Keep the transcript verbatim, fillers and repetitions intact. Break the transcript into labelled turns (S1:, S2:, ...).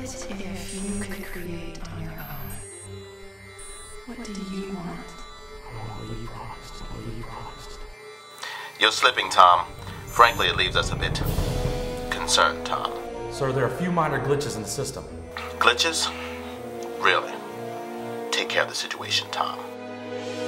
S1: if you could create on your own? What do you want?
S2: What will you promised? What will you promised?
S3: You're slipping, Tom. Frankly, it leaves us a bit concerned, Tom.
S2: Sir, there are a few minor glitches in the system.
S3: Glitches? Really? Take care of the situation, Tom.